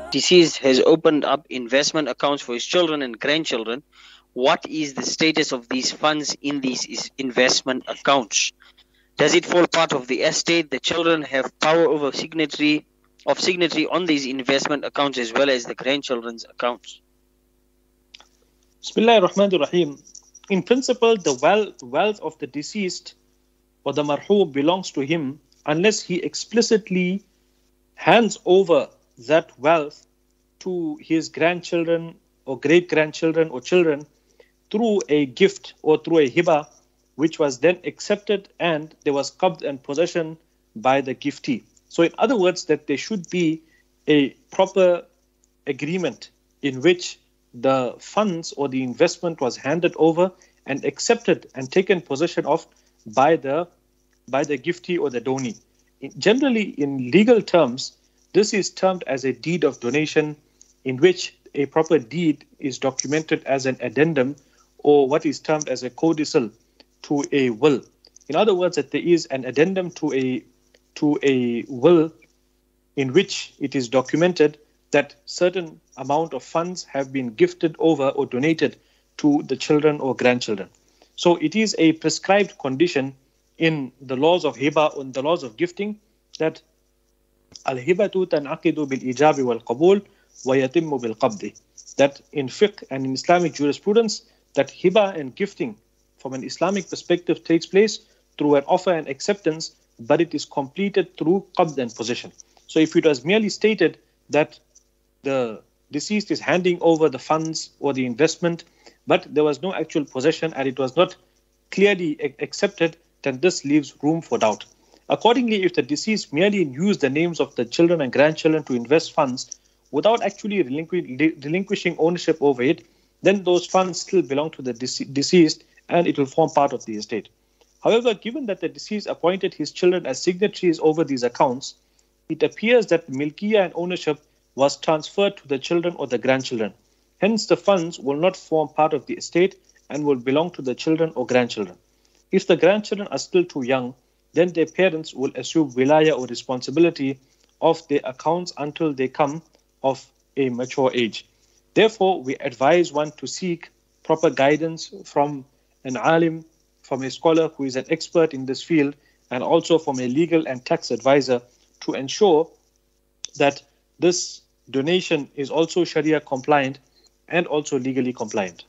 deceased has opened up investment accounts for his children and grandchildren, what is the status of these funds in these investment accounts? Does it fall part of the estate? The children have power over signatory on these investment accounts as well as the grandchildren's accounts. Bismillah ar-Rahman ar-Rahim. In principle, the wealth of the deceased or the marhum belongs to him unless he explicitly hands over that wealth to his grandchildren or great-grandchildren or children through a gift or through a hiba, which was then accepted and there was qabd and possession by the giftee. So in other words, that there should be a proper agreement in which the funds or the investment was handed over and accepted and taken possession of by the giftee or the donee. Generally, in legal terms, this is termed as a deed of donation, in which a proper deed is documented as an addendum or what is termed as a codicil to a will. In other words, that there is an addendum to a will in which it is documented that certain amount of funds have been gifted over or donated to the children or grandchildren. So it is a prescribed condition in the laws of hiba or in the laws of gifting that al-hibatu tan'aqidu bil-ijabi wal-qabul wa yatimmu bil-qabdi. That in fiqh and in Islamic jurisprudence, that hiba and gifting from an Islamic perspective takes place through an offer and acceptance, but it is completed through qabd and possession. So if it was merely stated that the deceased is handing over the funds or the investment, but there was no actual possession and it was not clearly accepted, then this leaves room for doubt. Accordingly, if the deceased merely used the names of the children and grandchildren to invest funds without actually relinquishing ownership over it, then those funds still belong to the deceased and it will form part of the estate. However, given that the deceased appointed his children as signatories over these accounts, it appears that milkiya and ownership was transferred to the children or the grandchildren. Hence, the funds will not form part of the estate and will belong to the children or grandchildren. If the grandchildren are still too young, then their parents will assume wilaya or responsibility of their accounts until they come of a mature age. Therefore, we advise one to seek proper guidance from an alim, from a scholar who is an expert in this field, and also from a legal and tax advisor to ensure that this donation is also Sharia compliant and also legally compliant.